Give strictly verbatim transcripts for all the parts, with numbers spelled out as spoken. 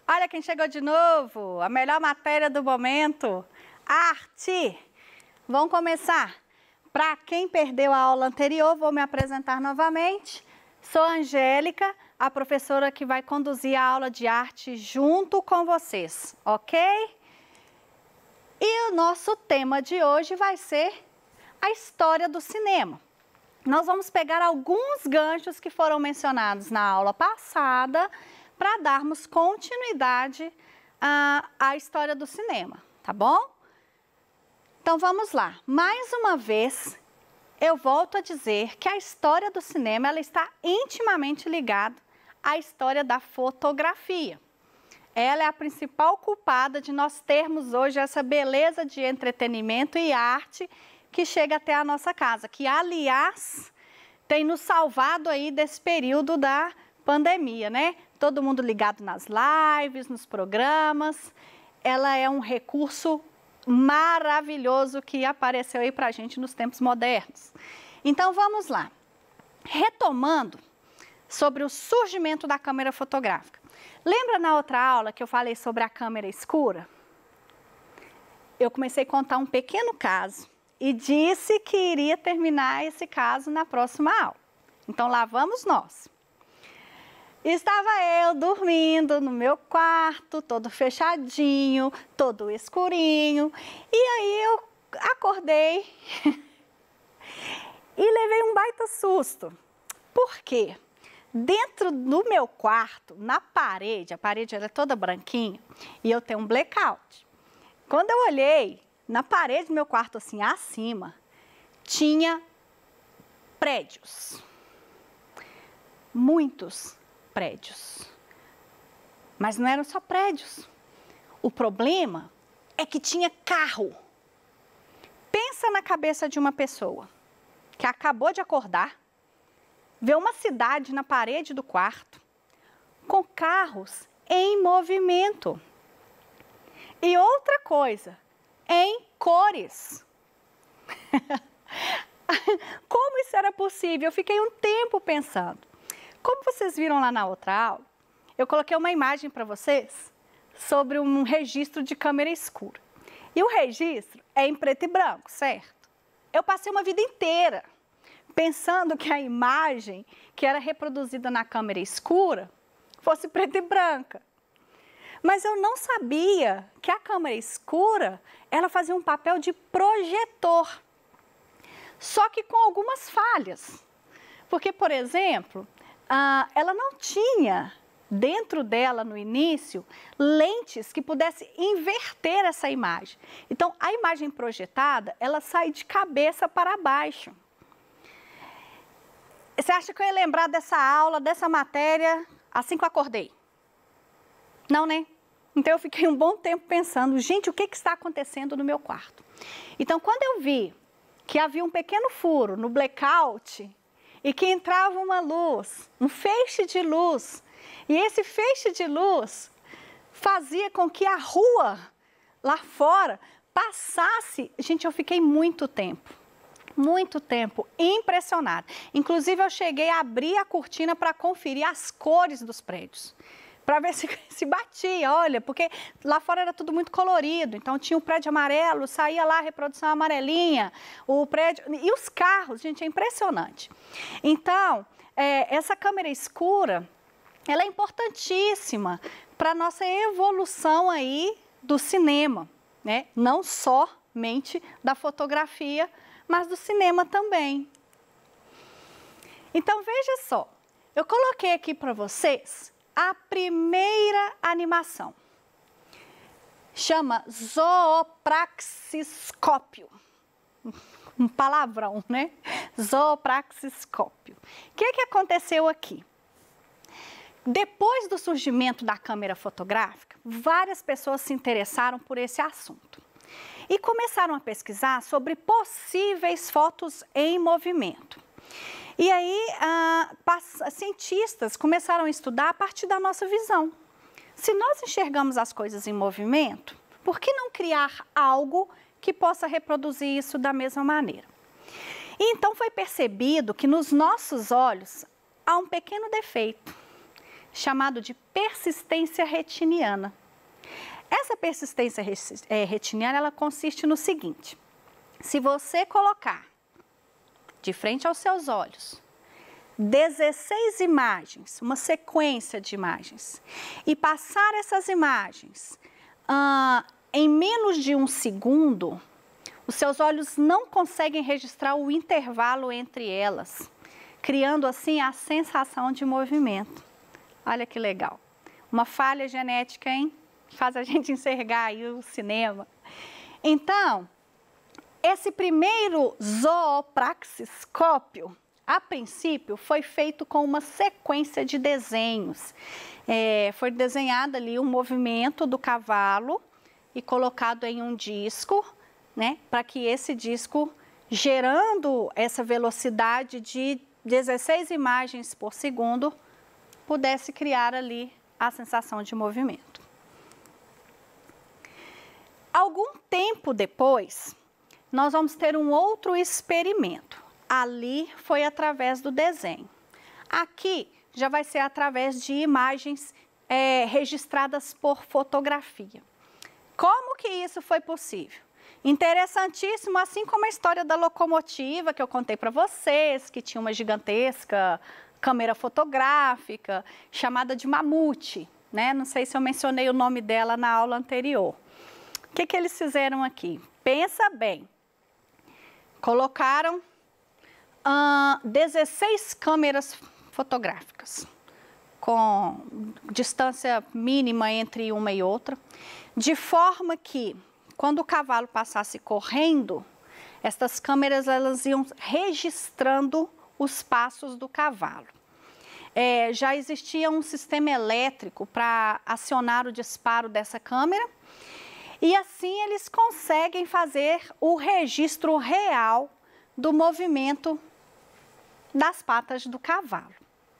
Olha quem chegou de novo, a melhor matéria do momento, arte. Vamos começar. Para quem perdeu a aula anterior, vou me apresentar novamente. Sou a Angélica, a professora que vai conduzir a aula de arte junto com vocês, ok? E o nosso tema de hoje vai ser a história do cinema. Nós vamos pegar alguns ganchos que foram mencionados na aula passada para darmos continuidade à, à história do cinema, tá bom? Então vamos lá. Mais uma vez, eu volto a dizer que a história do cinema ela está intimamente ligada à história da fotografia. Ela é a principal culpada de nós termos hoje essa beleza de entretenimento e arte que chega até a nossa casa, que, aliás, tem nos salvado aí desse período da pandemia, né? Todo mundo ligado nas lives, nos programas. Ela é um recurso maravilhoso que apareceu aí pra gente nos tempos modernos. Então, vamos lá. Retomando sobre o surgimento da câmera fotográfica. Lembra na outra aula que eu falei sobre a câmera escura? Eu comecei a contar um pequeno caso e disse que iria terminar esse caso na próxima aula. Então, lá vamos nós. Estava eu dormindo no meu quarto, todo fechadinho, todo escurinho, e aí eu acordei e levei um baita susto. Por quê? Dentro do meu quarto, na parede, a parede ela é toda branquinha, e eu tenho um blackout. Quando eu olhei, na parede do meu quarto, assim, acima, tinha prédios. Muitos prédios. Mas não eram só prédios. O problema é que tinha carro. Pensa na cabeça de uma pessoa que acabou de acordar, vê uma cidade na parede do quarto, com carros em movimento. E outra coisa, em cores. Como isso era possível? Eu fiquei um tempo pensando. Como vocês viram lá na outra aula, eu coloquei uma imagem para vocês sobre um registro de câmera escura. E o registro é em preto e branco, certo? Eu passei uma vida inteira pensando que a imagem que era reproduzida na câmera escura fosse preta e branca. Mas eu não sabia que a câmera escura, ela fazia um papel de projetor. Só que com algumas falhas. Porque, por exemplo, ah, ela não tinha dentro dela, no início, lentes que pudessem inverter essa imagem. Então, a imagem projetada, ela sai de cabeça para baixo. Você acha que eu ia lembrar dessa aula, dessa matéria, assim que eu acordei? Não, né? Então, eu fiquei um bom tempo pensando, gente, o que, que está acontecendo no meu quarto? Então, quando eu vi que havia um pequeno furo no blackout e que entrava uma luz, um feixe de luz, e esse feixe de luz fazia com que a rua lá fora passasse. Gente, eu fiquei muito tempo, muito tempo impressionada. Inclusive, eu cheguei a abrir a cortina para conferir as cores dos prédios, para ver se, se batia, olha, porque lá fora era tudo muito colorido, então tinha o prédio amarelo, saía lá a reprodução amarelinha, o prédio, e os carros, gente, é impressionante. Então, é, essa câmera escura, ela é importantíssima para a nossa evolução aí do cinema, né? Não somente da fotografia, mas do cinema também. Então, veja só, eu coloquei aqui para vocês a primeira animação. Chama zoopraxiscópio. Um palavrão, né? Zoopraxiscópio. O que que aconteceu aqui? Depois do surgimento da câmera fotográfica, várias pessoas se interessaram por esse assunto e começaram a pesquisar sobre possíveis fotos em movimento. E aí, ah, cientistas começaram a estudar a partir da nossa visão. Se nós enxergamos as coisas em movimento, por que não criar algo que possa reproduzir isso da mesma maneira? E então foi percebido que nos nossos olhos há um pequeno defeito. chamado de persistência retiniana. Essa persistência retiniana, ela consiste no seguinte: se você colocar de frente aos seus olhos dezesseis imagens, uma sequência de imagens, e passar essas imagens ah, em menos de um segundo, os seus olhos não conseguem registrar o intervalo entre elas, criando assim a sensação de movimento. Olha que legal. Uma falha genética, hein? Faz a gente enxergar aí o cinema. Então, esse primeiro zoopraxiscópio, a princípio, foi feito com uma sequência de desenhos. É, foi desenhado ali um movimento do cavalo e colocado em um disco, né, para que esse disco, gerando essa velocidade de dezesseis imagens por segundo, pudesse criar ali a sensação de movimento. Algum tempo depois, nós vamos ter um outro experimento. Ali foi através do desenho. Aqui já vai ser através de imagens é, registradas por fotografia. Como que isso foi possível? Interessantíssimo, assim como a história da locomotiva que eu contei para vocês, que tinha uma gigantesca câmera fotográfica chamada de mamute, né? Não sei se eu mencionei o nome dela na aula anterior. O que que eles fizeram aqui? Pensa bem. Colocaram uh, dezesseis câmeras fotográficas, com distância mínima entre uma e outra, de forma que, quando o cavalo passasse correndo, estas câmeras elas iam registrando os passos do cavalo. É, já existia um sistema elétrico para acionar o disparo dessa câmera, e assim eles conseguem fazer o registro real do movimento das patas do cavalo.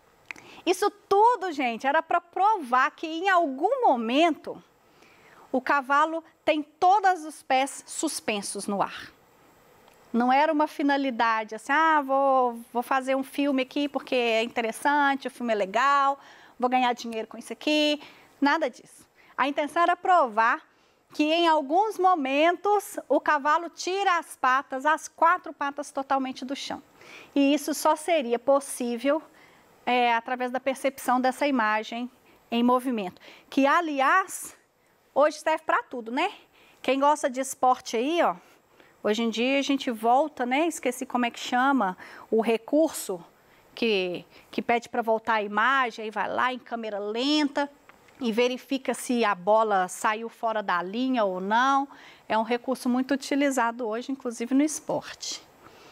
Isso tudo, gente, era para provar que em algum momento o cavalo tem todos os pés suspensos no ar. Não era uma finalidade assim, ah, vou, vou fazer um filme aqui porque é interessante, o filme é legal, vou ganhar dinheiro com isso aqui, nada disso. A intenção era provar que em alguns momentos o cavalo tira as patas, as quatro patas totalmente do chão. E isso só seria possível é, através da percepção dessa imagem em movimento. Que, aliás, hoje serve para tudo, né? Quem gosta de esporte aí, ó, hoje em dia a gente volta, né? Esqueci como é que chama, o recurso que, que pede para voltar a imagem, aí vai lá em câmera lenta e verifica se a bola saiu fora da linha ou não. É um recurso muito utilizado hoje, inclusive no esporte.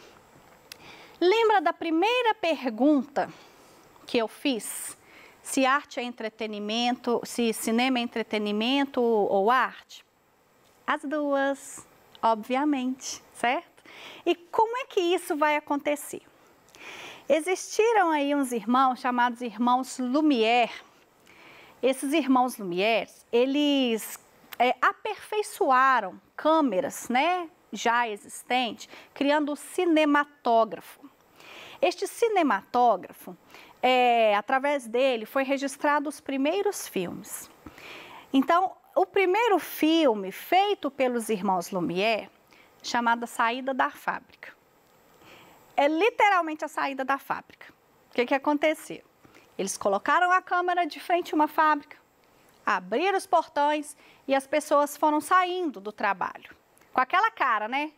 Lembra da primeira pergunta que eu fiz? Se arte é entretenimento, se cinema é entretenimento ou arte? As duas, obviamente, certo? E como é que isso vai acontecer? Existiram aí uns irmãos chamados irmãos Lumière. Esses irmãos Lumière, eles é, aperfeiçoaram câmeras, né, já existentes, criando o cinematógrafo. Este cinematógrafo, é, através dele, foi registrado os primeiros filmes. Então, o primeiro filme feito pelos irmãos Lumière, chamado Saída da Fábrica, é literalmente a saída da fábrica. O que que aconteceu? Eles colocaram a câmera de frente a uma fábrica, abriram os portões e as pessoas foram saindo do trabalho. Com aquela cara, né?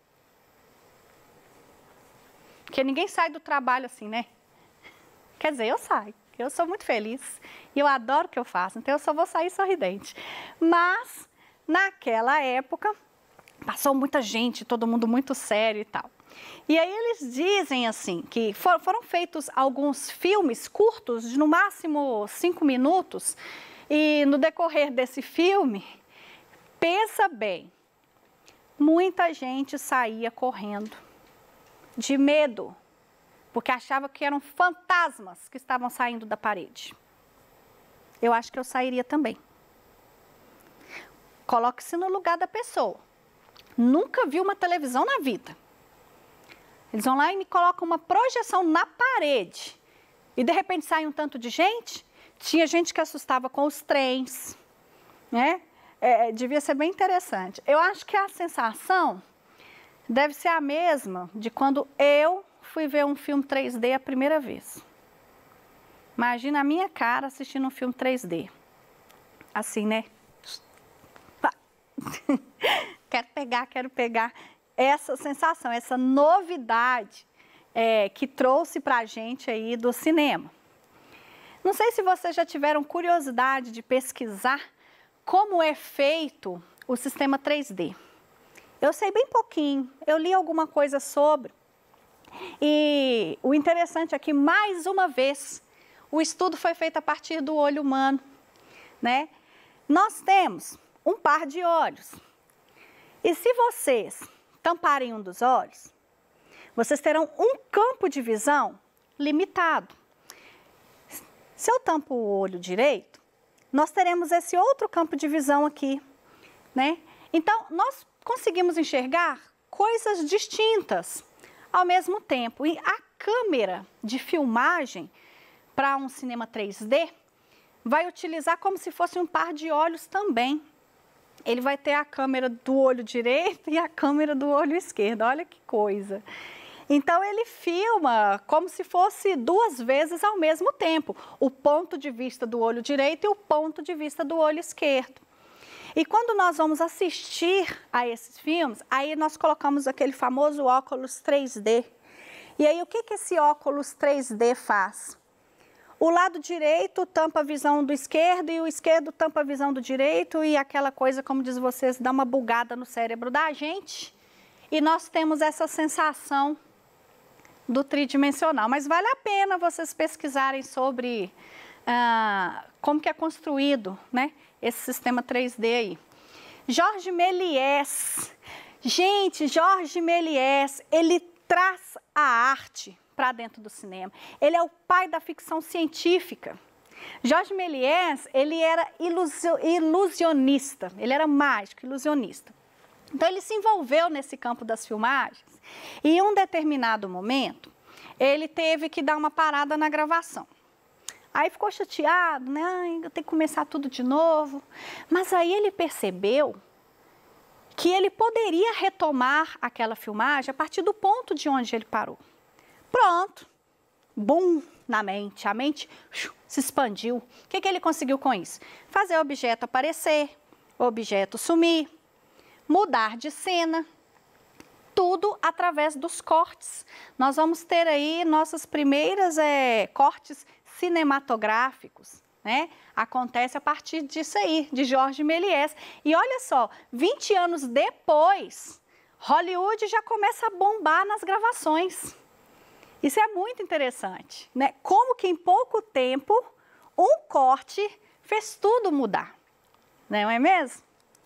Porque ninguém sai do trabalho assim, né? Quer dizer, eu saio. Eu sou muito feliz e eu adoro o que eu faço, então eu só vou sair sorridente. Mas, naquela época, passou muita gente, todo mundo muito sério e tal. E aí eles dizem assim, que for, foram feitos alguns filmes curtos, de no máximo cinco minutos, e no decorrer desse filme, pensa bem, muita gente saía correndo, de medo, porque achava que eram fantasmas que estavam saindo da parede. Eu acho que eu sairia também. Coloque-se no lugar da pessoa. Nunca viu uma televisão na vida. Eles vão lá e me colocam uma projeção na parede. E de repente sai um tanto de gente, tinha gente que assustava com os trens, né? É, devia ser bem interessante. Eu acho que a sensação deve ser a mesma de quando eu fui ver um filme três D a primeira vez. Imagina a minha cara assistindo um filme três D. Assim, né? Quero pegar, quero pegar. Essa sensação, essa novidade é, que trouxe pra gente aí do cinema. Não sei se vocês já tiveram curiosidade de pesquisar como é feito o sistema três D. Eu sei bem pouquinho, eu li alguma coisa sobre. E o interessante é que, mais uma vez, o estudo foi feito a partir do olho humano, né? Nós temos um par de olhos. E se vocês tamparem um dos olhos, vocês terão um campo de visão limitado. Se eu tampo o olho direito, nós teremos esse outro campo de visão aqui, né? Então, nós conseguimos enxergar coisas distintas ao mesmo tempo. E a câmera de filmagem para um cinema três D vai utilizar como se fosse um par de olhos também. Ele vai ter a câmera do olho direito e a câmera do olho esquerdo. Olha que coisa! Então, ele filma como se fosse duas vezes ao mesmo tempo, o ponto de vista do olho direito e o ponto de vista do olho esquerdo. E quando nós vamos assistir a esses filmes, aí nós colocamos aquele famoso óculos três D. E aí, o que que esse óculos três D faz? O lado direito tampa a visão do esquerdo e o esquerdo tampa a visão do direito e aquela coisa, como diz vocês, dá uma bugada no cérebro da gente. E nós temos essa sensação do tridimensional, mas vale a pena vocês pesquisarem sobre ah, como que é construído, né, esse sistema três D aí. Georges Méliès, gente, Georges Méliès, ele traz a arte para dentro do cinema. Ele é o pai da ficção científica. Georges Méliès, ele era ilusionista, ele era mágico, ilusionista. Então, ele se envolveu nesse campo das filmagens e, em um determinado momento, ele teve que dar uma parada na gravação. Aí ficou chateado, né? Ai, eu tenho que começar tudo de novo. Mas aí ele percebeu que ele poderia retomar aquela filmagem a partir do ponto de onde ele parou. Pronto, bum, na mente, a mente se expandiu. O que que ele conseguiu com isso? Fazer o objeto aparecer, o objeto sumir, mudar de cena, tudo através dos cortes. Nós vamos ter aí nossas primeiras é, cortes cinematográficos, né? Acontece a partir disso aí, de Georges Méliès. E olha só, vinte anos depois, Hollywood já começa a bombar nas gravações. Isso é muito interessante, né? Como que em pouco tempo, um corte fez tudo mudar, não é mesmo?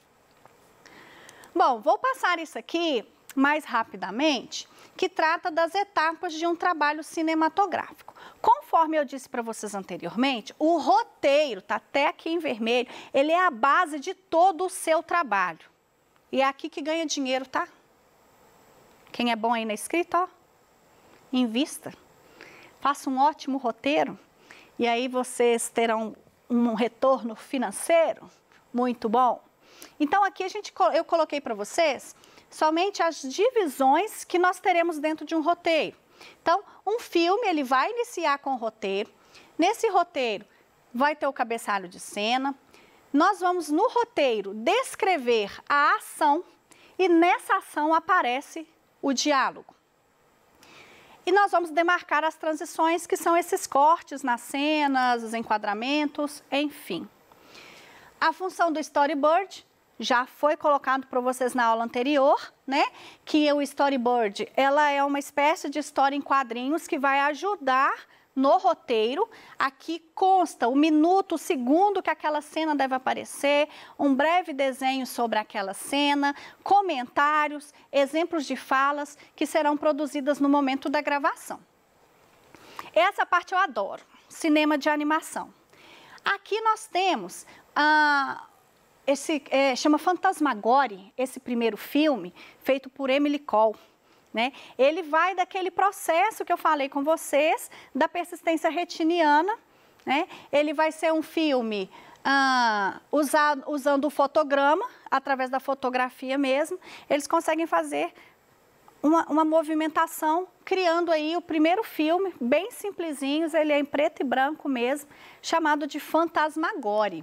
Bom, vou passar isso aqui mais rapidamente, que trata das etapas de um trabalho cinematográfico. Conforme eu disse para vocês anteriormente, o roteiro, tá até aqui em vermelho, ele é a base de todo o seu trabalho. E é aqui que ganha dinheiro, tá? Quem é bom aí na escrita, ó, invista. Faça um ótimo roteiro e aí vocês terão um retorno financeiro muito bom. Então, aqui a gente, eu coloquei para vocês somente as divisões que nós teremos dentro de um roteiro. Então, um filme, ele vai iniciar com o roteiro. Nesse roteiro, vai ter o cabeçalho de cena. Nós vamos, no roteiro, descrever a ação e nessa ação aparece o diálogo. E nós vamos demarcar as transições, que são esses cortes nas cenas, os enquadramentos, enfim. A função do storyboard já foi colocado para vocês na aula anterior, né? Que o storyboard, ela é uma espécie de história em quadrinhos que vai ajudar no roteiro. Aqui consta o minuto, o segundo que aquela cena deve aparecer, um breve desenho sobre aquela cena, comentários, exemplos de falas que serão produzidas no momento da gravação. Essa parte eu adoro, cinema de animação. Aqui nós temos a... Esse é, chama Fantasmagoria, esse primeiro filme, feito por Emily Cole, né? Ele vai daquele processo que eu falei com vocês, da persistência retiniana, né? Ele vai ser um filme ah, usado, usando o fotograma, através da fotografia mesmo, eles conseguem fazer uma, uma movimentação, criando aí o primeiro filme, bem simplesinho, ele é em preto e branco mesmo, chamado de Fantasmagoria.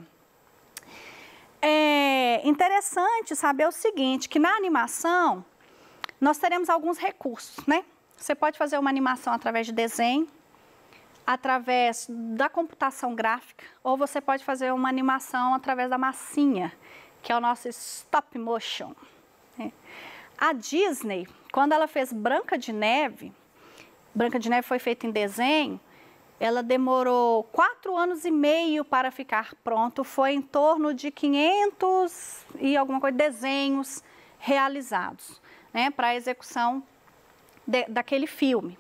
É interessante saber o seguinte, que na animação nós teremos alguns recursos, né? Você pode fazer uma animação através de desenho, através da computação gráfica, ou você pode fazer uma animação através da massinha, que é o nosso stop motion. A Disney, quando ela fez Branca de Neve, Branca de Neve foi feita em desenho, ela demorou quatro anos e meio para ficar pronto, foi em torno de quinhentos e alguma coisa, desenhos realizados, né, para a execução de, daquele filme.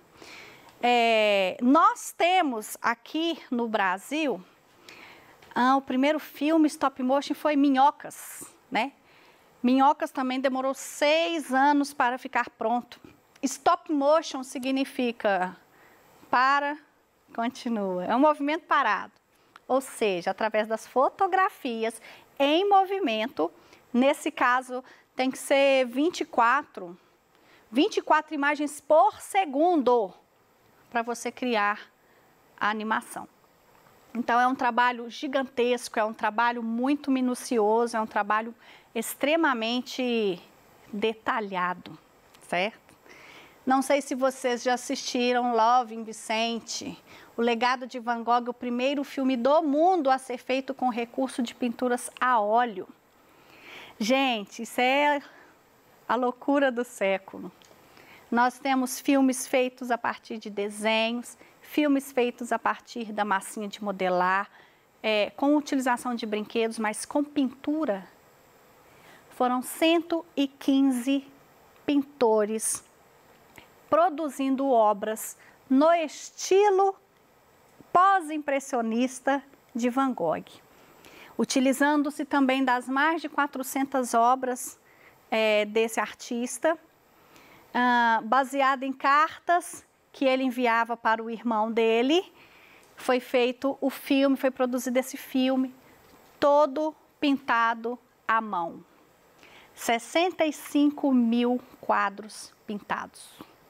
É, nós temos aqui no Brasil, ah, o primeiro filme stop motion foi Minhocas, né? Minhocas também demorou seis anos para ficar pronto. Stop motion significa para, continua, é um movimento parado, ou seja, através das fotografias em movimento, nesse caso tem que ser vinte e quatro, vinte e quatro imagens por segundo, para você criar a animação. Então é um trabalho gigantesco, é um trabalho muito minucioso, é um trabalho extremamente detalhado, certo? Não sei se vocês já assistiram Love, Vicente, O Legado de Van Gogh, o primeiro filme do mundo a ser feito com recurso de pinturas a óleo. Gente, isso é a loucura do século. Nós temos filmes feitos a partir de desenhos, filmes feitos a partir da massinha de modelar, é, com utilização de brinquedos, mas com pintura. Foram cento e quinze pintores produzindo obras no estilo pós-impressionista de Van Gogh, utilizando-se também das mais de quatrocentas obras é, desse artista, Uh, baseado em cartas que ele enviava para o irmão dele, foi feito o filme, foi produzido esse filme, todo pintado à mão. sessenta e cinco mil quadros pintados.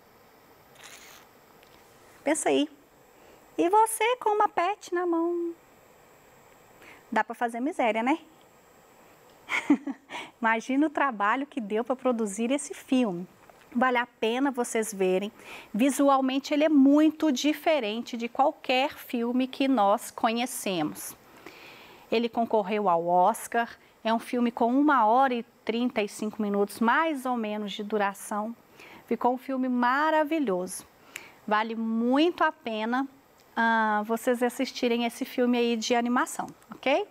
Pensa aí. E você com uma pet na mão? Dá para fazer miséria, né? Imagina o trabalho que deu para produzir esse filme. Vale a pena vocês verem. Visualmente ele é muito diferente de qualquer filme que nós conhecemos. Ele concorreu ao Oscar, é um filme com uma hora e trinta e cinco minutos, mais ou menos, de duração. Ficou um filme maravilhoso. Vale muito a pena uh, vocês assistirem esse filme aí de animação, ok?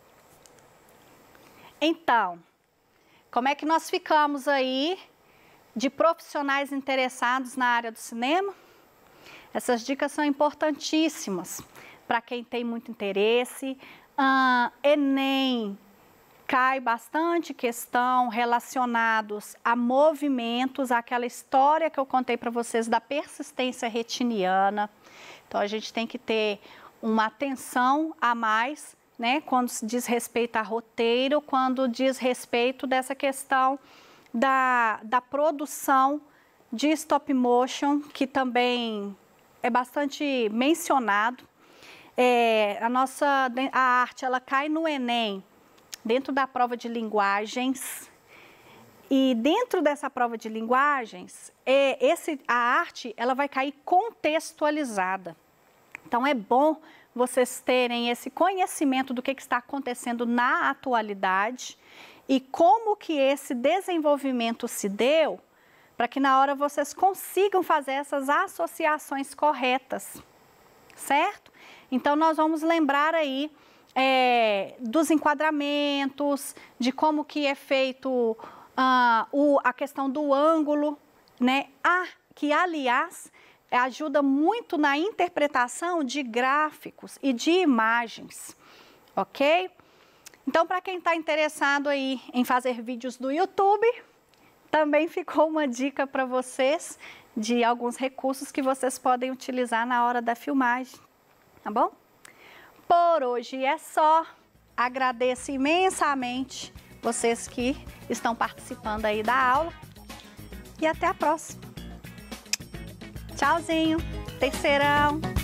Então, como é que nós ficamos aí de profissionais interessados na área do cinema? Essas dicas são importantíssimas para quem tem muito interesse. Uh, Enem cai bastante questão relacionados a movimentos, aquela história que eu contei para vocês da persistência retiniana. Então a gente tem que ter uma atenção a mais, né, quando se diz respeito a roteiro, quando diz respeito dessa questão Da, da produção de stop motion, que também é bastante mencionado. É, a nossa a arte, ela cai no Enem, dentro da prova de linguagens, e dentro dessa prova de linguagens, é, esse, a arte, ela vai cair contextualizada. Então é bom vocês terem esse conhecimento do que, que está acontecendo na atualidade, e como que esse desenvolvimento se deu, para que na hora vocês consigam fazer essas associações corretas, certo? Então nós vamos lembrar aí é, dos enquadramentos, de como que é feito uh, o, a questão do ângulo, né? Ah, que aliás ajuda muito na interpretação de gráficos e de imagens, ok? Então, para quem está interessado aí em fazer vídeos do YouTube, também ficou uma dica para vocês de alguns recursos que vocês podem utilizar na hora da filmagem, tá bom? Por hoje é só. Agradeço imensamente vocês que estão participando aí da aula. E até a próxima. Tchauzinho, terceirão.